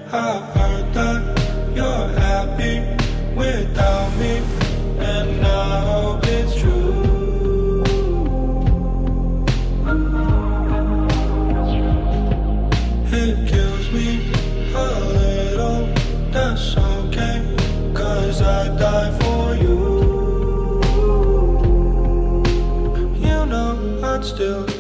I heard that you're happy without me, and I hope it's true. It kills me a little, that's okay, 'cause I die for you. You know I'd still